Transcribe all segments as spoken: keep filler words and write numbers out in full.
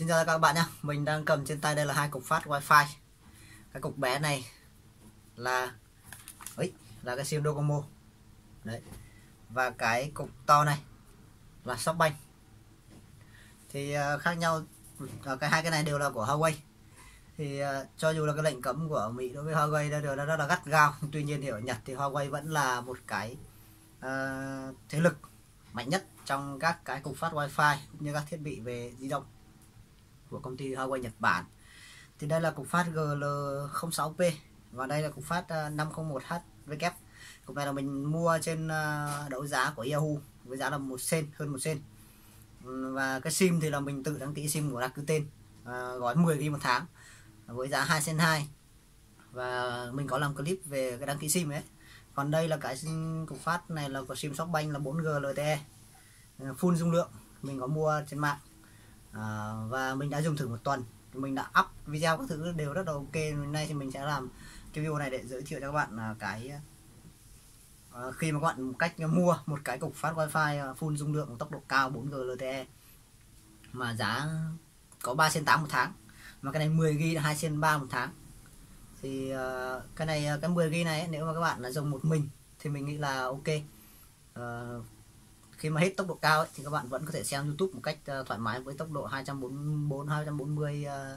Xin chào các bạn nhé. Mình đang cầm trên tay đây là hai cục phát wifi. Cái cục bé này là ấy là cái sim Docomo đấy, và cái cục to này là Shopbank. Thì uh, khác nhau uh, cái hai cái này đều là của Huawei. Thì uh, cho dù là cái lệnh cấm của Mỹ đối với Huawei đã đều rất là gắt gao, tuy nhiên thì ở Nhật thì Huawei vẫn là một cái uh, thế lực mạnh nhất trong các cái cục phát wifi cũng như các thiết bị về di động của công ty Huawei Nhật Bản. Thì đây là cục phát G L không sáu P và đây là cục phát năm không một H W. Cục này là mình mua trên đấu giá của Yahoo với giá là một sen, hơn một sen. Và cái sim thì là mình tự đăng ký sim của Rakuten, gói mười gi ga bai một tháng với giá hai sen hai, và mình có làm clip về cái đăng ký sim ấy. Còn đây là cái cục phát này là của sim Shopbank là bốn G L T E full dung lượng, mình có mua trên mạng. À, và mình đã dùng thử một tuần, mình đã up video các thứ đều rất là ok. Nay thì mình sẽ làm cái video này để giới thiệu cho các bạn là cái à, khi mà các bạn cách mua một cái cục phát wifi full dung lượng tốc độ cao bốn G L T E mà giá có ba sen tám một tháng, mà cái này mười gi ga bai hai sen ba một tháng. Thì uh, cái này cái mười gi ga bai này nếu mà các bạn là dùng một mình thì mình nghĩ là ok. Uh, khi mà hết tốc độ cao ấy, thì các bạn vẫn có thể xem YouTube một cách uh, thoải mái với tốc độ hai trăm bốn mươi bốn hai trăm bốn mươi uh...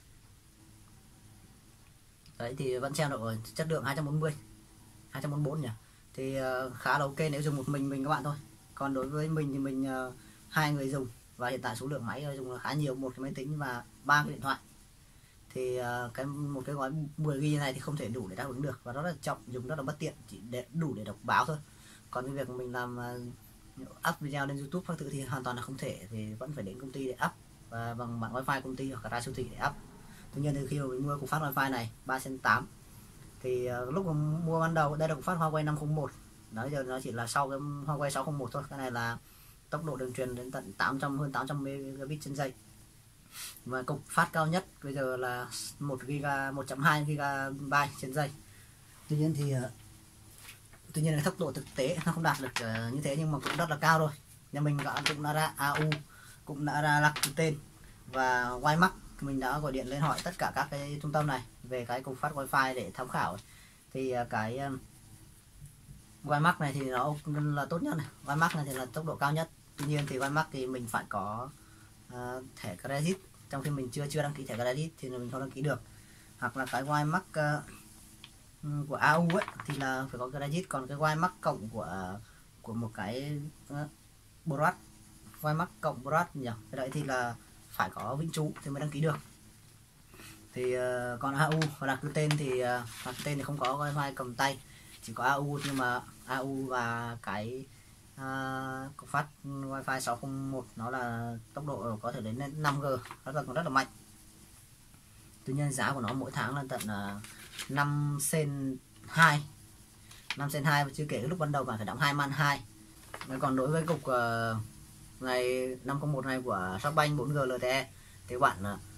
đấy thì vẫn xem được ở chất lượng hai trăm bốn mươi hai trăm bốn mươi bốn nhỉ. Thì uh, khá là ok nếu dùng một mình mình các bạn thôi. Còn đối với mình thì mình uh, hai người dùng, và hiện tại số lượng máy dùng là khá nhiều, một cái máy tính và ba cái điện thoại. Thì uh, cái một cái gói mười gi ga bai này thì không thể đủ để đáp ứng được, và rất là trọng, dùng rất là bất tiện, chỉ để đủ để đọc báo thôi. Còn cái việc mình làm uh, up video lên YouTube các thứ thì hoàn toàn là không thể, thì vẫn phải đến công ty để up và bằng bản wifi công ty hoặc ra siêu thị để up. Tuy nhiên thì khi mà mình mua cục phát wifi này ba sen tám thì uh, lúc mà mua ban đầu, đây là cục phát Huawei năm không một, đó giờ nó chỉ là sau cái Huawei sáu không một thôi. Cái này là tốc độ đường truyền đến tận tám trăm, hơn tám trăm megabit trên giây, và cục phát cao nhất bây giờ là một gi ga bai, một phẩy hai gi ga bai trên giây. Tuy nhiên thì uh, tuy nhiên là tốc độ thực tế nó không đạt được uh, như thế, nhưng mà cũng rất là cao rồi. Nhà mình cũng đã ra a u, cũng đã ra Rakuten và Wimax. Mình đã gọi điện lên hỏi tất cả các cái trung tâm này về cái cục phát wifi để tham khảo. Thì uh, cái uh, Wimax này thì nó là tốt nhất này, Wimax này thì là tốc độ cao nhất. Tuy nhiên thì Wimax thì mình phải có uh, thẻ credit, trong khi mình chưa chưa đăng ký thẻ credit thì mình không đăng ký được. Hoặc là cái Wimax uh, của a u ấy thì là phải có credit, còn cái Wimax cộng của của một cái uh, Broad, Wimax cộng Broad nhỉ, cái đấy thì là phải có vĩnh trú thì mới đăng ký được. Thì uh, còn a u và Rakuten thì uh, Rakuten thì không có wifi cầm tay, chỉ có a u, nhưng mà a u và cái uh, cục phát wifi sáu không một nó là tốc độ có thể đến năm G, rất là rất là mạnh. Tuy nhiên giá của nó mỗi tháng là tận uh, năm sen hai, năm sen hai, và chưa kể lúc ban đầu bạn phải đóng hai man hai. Còn đối với cục uh, này năm không một này của Shopbank bốn G L T E thì các bạn uh,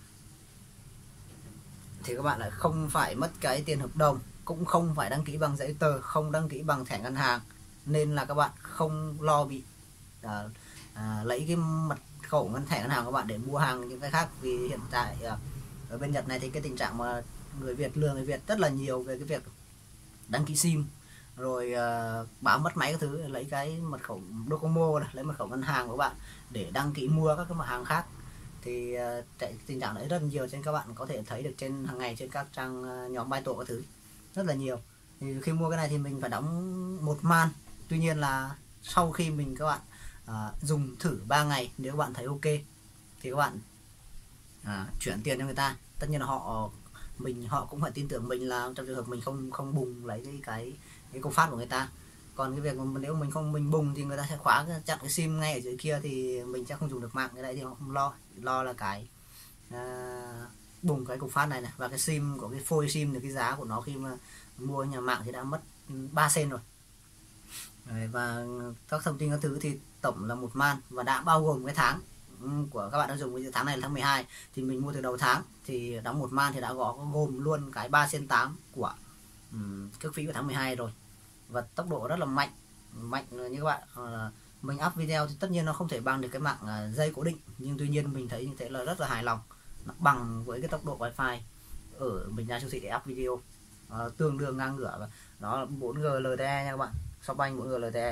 thì các bạn lại không phải mất cái tiền hợp đồng, cũng không phải đăng ký bằng giấy tờ, không đăng ký bằng thẻ ngân hàng, nên là các bạn không lo bị uh, uh, lấy cái mật khẩu ngân thẻ ngân hàng của các bạn để mua hàng những cái khác. Vì hiện tại uh, ở bên Nhật này thì cái tình trạng mà người Việt lừa người Việt rất là nhiều về cái việc đăng ký sim rồi uh, báo mất máy các thứ, lấy cái mật khẩu Docomo này, lấy mật khẩu ngân hàng của bạn để đăng ký mua các cái mặt hàng khác. Thì uh, tình trạng đấy rất nhiều, nên các bạn có thể thấy được trên hàng ngày trên các trang uh, nhóm bài tổ các thứ rất là nhiều. Thì khi mua cái này thì mình phải đóng một man. Tuy nhiên là sau khi mình các bạn uh, dùng thử ba ngày, nếu các bạn thấy ok thì các bạn uh, chuyển tiền cho người ta. Tất nhiên là họ mình họ cũng phải tin tưởng mình, là trong trường hợp mình không không bùng lấy cái cái cái cục phát của người ta. Còn cái việc mà nếu mình không mình bùng thì người ta sẽ khóa chặn cái sim ngay ở dưới kia, thì mình sẽ không dùng được mạng. Cái đấy thì họ không lo, lo là cái à, bùng cái cục phát này này, và cái sim của cái phôi sim thì cái giá của nó khi mà mua nhà mạng thì đã mất ba sen rồi. Đấy, và các thông tin các thứ thì tổng là một man, và đã bao gồm cái tháng của các bạn đang dùng. Cái tháng này là tháng mười hai thì mình mua từ đầu tháng thì đóng một man thì đã có gồm luôn cái ba sen tám của um, cước phí của tháng mười hai rồi. Và tốc độ rất là mạnh mạnh như các bạn uh, mình up video thì tất nhiên nó không thể bằng được cái mạng uh, dây cố định, nhưng tuy nhiên mình thấy như thế là rất là hài lòng, nó bằng với cái tốc độ wifi ở mình ra siêu thị để up video, uh, tương đương ngang ngửa, và nó là bốn G L T E nha các bạn, Shopbank bốn G L T E.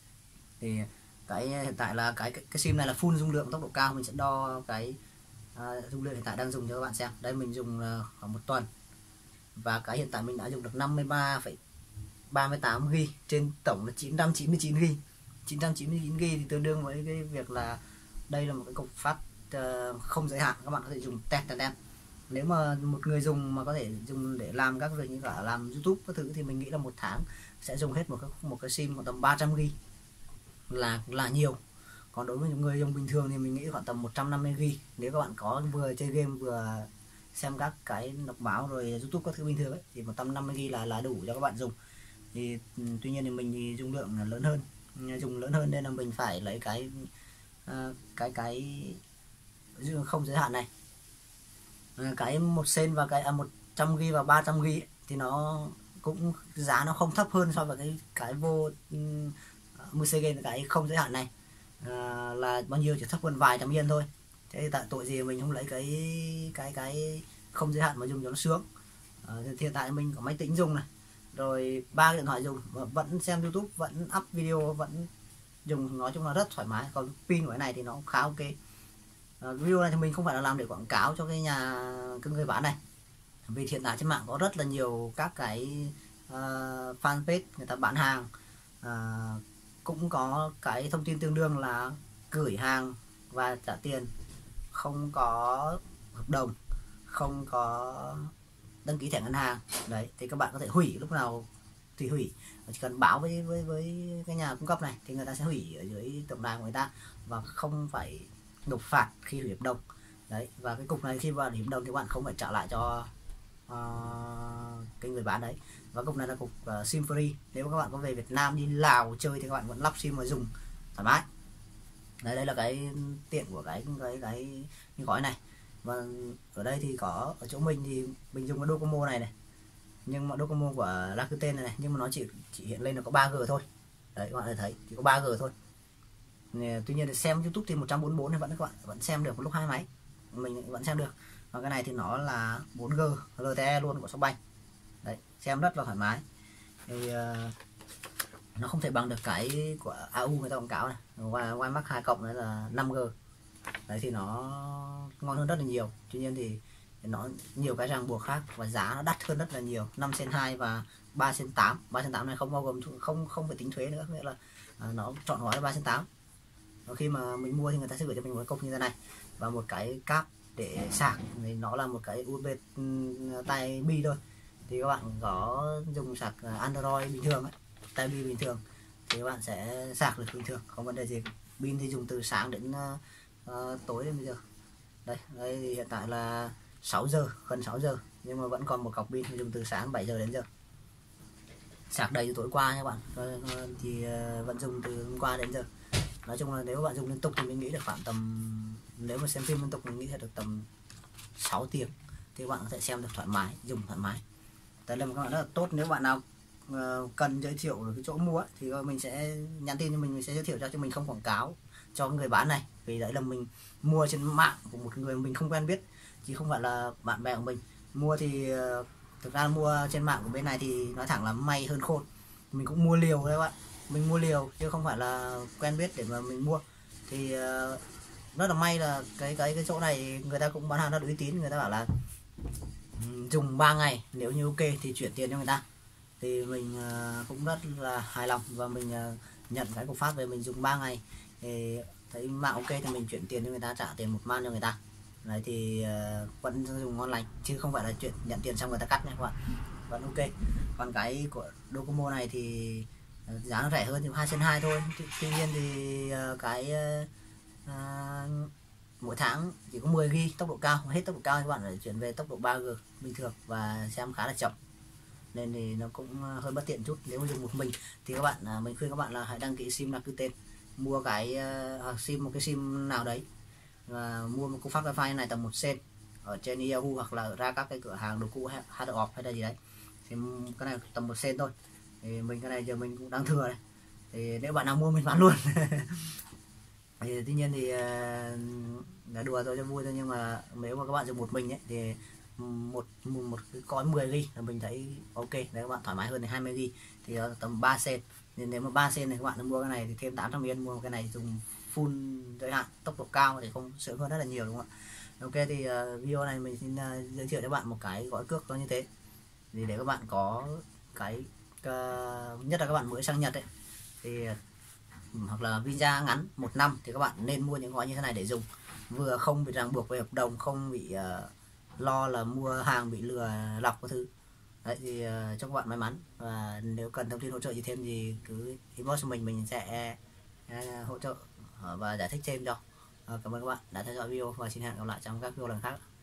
Thì cái hiện tại là cái, cái cái sim này là full dung lượng tốc độ cao. Mình sẽ đo cái uh, dung lượng hiện tại đang dùng cho các bạn xem. Đây mình dùng uh, khoảng một tuần, và cái hiện tại mình đã dùng được năm mươi ba phẩy ba mươi tám gi-ga-bai trên tổng là chín trăm chín mươi chín gi-ga-bai. chín trăm chín mươi chín gi-ga-bai thì tương đương với cái việc là đây là một cái cục phát uh, không giới hạn, các bạn có thể dùng tẹt tẹt tẹt. Nếu mà một người dùng mà có thể dùng để làm các việc như cả làm YouTube các thứ thì mình nghĩ là một tháng sẽ dùng hết một cái một cái sim một tầm ba trăm gi-ga-bai là là nhiều. Còn đối với những người dùng bình thường thì mình nghĩ khoảng tầm một trăm năm mươi gi-ga-bai, nếu các bạn có vừa chơi game vừa xem các cái đọc báo rồi YouTube các thứ bình thường ấy, thì một trăm năm mươi gi-ga-bai là là đủ cho các bạn dùng. Thì tuy nhiên thì mình thì dung lượng là lớn hơn, dùng lớn hơn nên là mình phải lấy cái uh, cái cái không giới hạn này, uh, cái một sen và cái à, một trăm gi-ga-bai và ba trăm gi-ga-bai thì nó cũng giá nó không thấp hơn so với cái cái vô um, mười xê game, cái không giới hạn này uh, là bao nhiêu, chỉ thấp hơn vài trăm yên thôi. Thế thì tại tội gì mình không lấy cái cái cái không giới hạn mà dùng cho nó sướng. Uh, hiện tại mình có máy tính dùng này, rồi ba điện thoại dùng, vẫn xem YouTube, vẫn up video, vẫn dùng, nói chung là rất thoải mái. Còn pin của cái này thì nó khá ok. Uh, video này thì mình không phải là làm để quảng cáo cho cái nhà cái người bán này, vì hiện tại trên mạng có rất là nhiều các cái uh, fanpage người ta bán hàng, uh, cũng có cái thông tin tương đương là gửi hàng và trả tiền, không có hợp đồng, không có đăng ký thẻ ngân hàng. Đấy thì các bạn có thể hủy lúc nào thì hủy, chỉ cần báo với với với cái nhà cung cấp này thì người ta sẽ hủy ở dưới tổng đài của người ta và không phải nộp phạt khi hủy hợp đồng. Đấy, và cái cục này khi vào hủy hợp đồng thì bạn không phải trả lại cho uh, cái người bán đấy. Và cục này là cục uh, sim free, nếu các bạn có về Việt Nam đi Lào chơi thì các bạn vẫn lắp sim mà dùng thoải mái. Đấy, đây là cái tiện của cái cái cái, cái gói này. Và ở đây thì có, ở chỗ mình thì mình dùng cái Docomo này này, nhưng mà Docomo của Rakuten này, này nhưng mà nó chỉ chỉ hiện lên là có ba G thôi. Đấy, các bạn thấy chỉ có ba G thôi. Tuy nhiên xem YouTube thì một trăm bốn mươi bốn thì vẫn các bạn vẫn xem được một lúc hai máy, mình vẫn xem được. Và cái này thì nó là bốn G L T E luôn của Shopbank. Đấy, xem rất là thoải mái. Thì uh, nó không thể bằng được cái của a u người ta quảng cáo này, WiMAX hai cộng đấy là năm G. Đấy thì nó ngon hơn rất là nhiều. Tuy nhiên thì nó nhiều cái ràng buộc khác và giá nó đắt hơn rất là nhiều, năm sen hai và ba sen tám. ba sen tám này không bao gồm, không không phải tính thuế nữa, nghĩa là à, nó chọn gói ba sen tám. Và khi mà mình mua thì người ta sẽ gửi cho mình một cục như thế này và một cái cáp để sạc, thì nó là một cái u ét bê tai bi thôi. Thì các bạn có dùng sạc Android bình thường ấy, tai bi bình thường thì các bạn sẽ sạc được bình thường, không vấn đề gì. Pin thì dùng từ sáng đến uh, uh, tối đến bây giờ. Đây, đây thì hiện tại là sáu giờ, gần sáu giờ, nhưng mà vẫn còn một cọc pin dùng từ sáng bảy giờ đến giờ. Sạc đầy từ tối qua nha các bạn, thì uh, vẫn dùng từ hôm qua đến giờ. Nói chung là nếu bạn dùng liên tục thì mình nghĩ được khoảng tầm, nếu mà xem phim liên tục mình nghĩ là được tầm sáu tiếng thì các bạn có thể xem được thoải mái, dùng thoải mái. Đây là một các bạn rất là tốt. Nếu bạn nào uh, cần giới thiệu ở cái chỗ mua ấy, thì mình sẽ nhắn tin cho mình, mình sẽ giới thiệu cho, cho mình không quảng cáo cho người bán này, vì đấy là mình mua trên mạng của một người mình không quen biết, chứ không phải là bạn bè của mình. Mua thì uh, thực ra mua trên mạng của bên này thì nói thẳng là may hơn khôn, mình cũng mua liều đấy các bạn, mình mua liều chứ không phải là quen biết để mà mình mua. Thì uh, rất là may là cái cái cái chỗ này người ta cũng bán hàng rất uy tín, người ta bảo là um, dùng ba ngày nếu như ok thì chuyển tiền cho người ta. Thì mình uh, cũng rất là hài lòng và mình uh, nhận cái cục phát về, mình dùng ba ngày thì thấy mạng ok thì mình chuyển tiền cho người ta, trả tiền một man cho người ta. Đấy thì uh, vẫn dùng ngon lành, chứ không phải là chuyện nhận tiền xong người ta cắt nha các bạn, vẫn ok. Còn cái của Docomo này thì uh, giá nó rẻ hơn thì hai sen hai thôi. Tuy nhiên thì uh, cái uh, uh, mỗi tháng chỉ có mười gi-ga-bai tốc độ cao, hết tốc độ cao các bạn phải chuyển về tốc độ ba G bình thường và xem khá là chậm, nên thì nó cũng hơi bất tiện chút. Nếu mà dùng một mình thì các bạn, mình khuyên các bạn là hãy đăng ký sim Rakuten, mua cái uh, sim một cái sim nào đấy và mua một cục phát wifi này tầm một sen ở trên Yahoo hoặc là ra các cái cửa hàng đồ cũ Hardrock hay là gì đấy, thì cái này tầm một sen thôi. Thì mình cái này giờ mình cũng đang thừa này, thì nếu bạn nào mua mình bán luôn. Thì tuy nhiên thì là đùa thôi cho vui thôi, nhưng mà nếu mà các bạn dùng một mình ấy thì một một, một cái gói mười gi bi là mình thấy ok, nếu các bạn thoải mái hơn thì hai mươi gi bi thì tầm ba sen. Nên nếu mà ba sen thì các bạn mua cái này thì thêm tám trăm yên, mua cái này dùng full giới hạn tốc độ cao thì không sướng hơn rất là nhiều, đúng không ạ? Ok, thì uh, video này mình xin uh, giới thiệu cho bạn một cái gói cước nó như thế, thì để các bạn có cái uh, nhất là các bạn mới sang Nhật ấy, thì hoặc là visa ngắn một năm thì các bạn nên mua những gói như thế này để dùng, vừa không bị ràng buộc về hợp đồng, không bị uh, lo là mua hàng bị lừa lọc các thứ. Đấy thì uh, chúc các bạn may mắn, và nếu cần thông tin hỗ trợ gì thêm thì cứ inbox cho mình mình sẽ uh, hỗ trợ và giải thích thêm cho. Uh, cảm ơn các bạn đã theo dõi video và xin hẹn gặp lại trong các video lần khác.